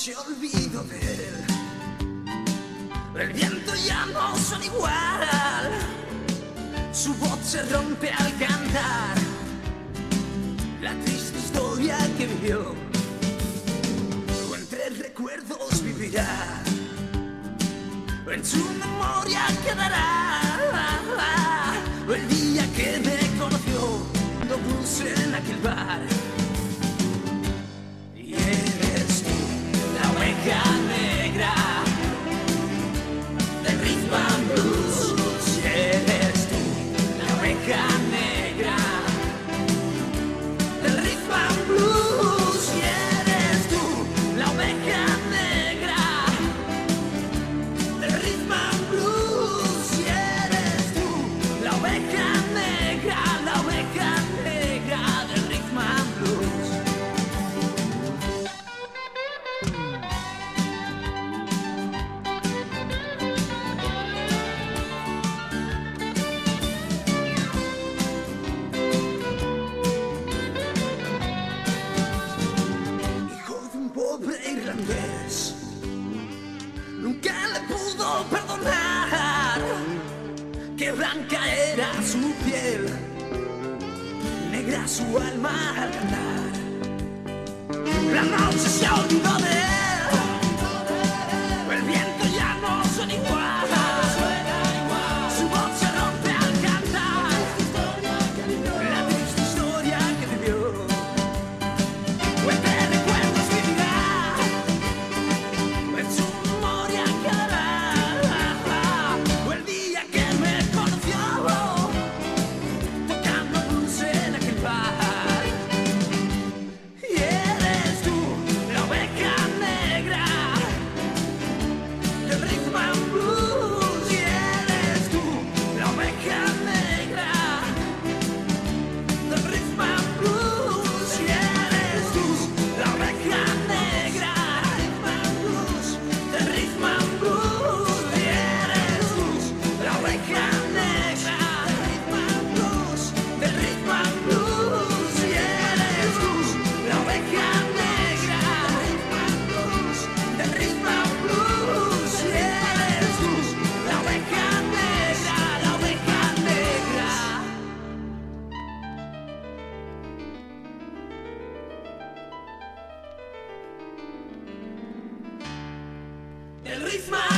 se olvidó de él. El viento ya no suena igual, su voz se rompe al cantar la triste historia que vivió. Entre recuerdos vivirá, en su memoria quedará el día que me conoció, cuando puse en aquel bar. Y eres tú, la oveja negra del rhythm and blues. Y eres tú, la oveja negra del rhythm and blues. Y eres tú, la oveja negra del rhythm and blues. Y eres tú, la oveja negra del rhythm and blues. Pobre irlandés, nunca le pudo perdonar que blanca era su piel, negra su alma al cantar. La noche se olvidó de él, el viento ya no suena igual, su voz se rompe al cantar la triste historia que vivió. El ritmo